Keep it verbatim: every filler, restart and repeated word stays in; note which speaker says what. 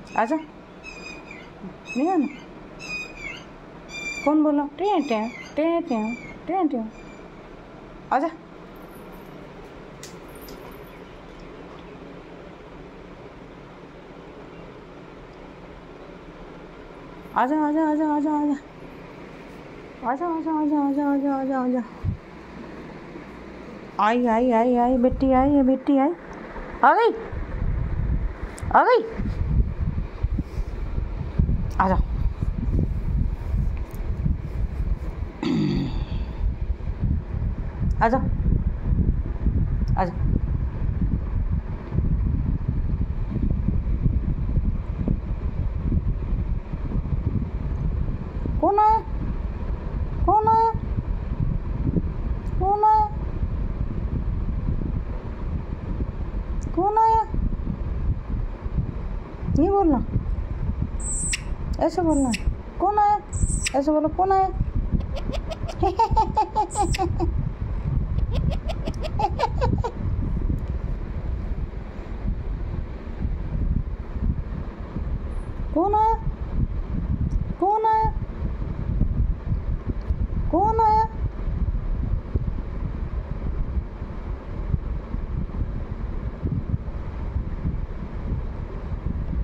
Speaker 1: आजा, नहीं आना। कौन बोला? टे टे टे टे टे टे आजा। आजा आजा आजा आजा आजा आजा आजा आजा आजा आजा आजा आजा आई आई आई आई बेटी आई है, बेटी आई, आ गई आ गई। आजा आजा आजा। कौन आया? कौन आया? कौन आया? कौन आया? नहीं बोलना, ऐसे बोलना है। कौन आया? ऐसे बोलो, कौन आया? कौन आया?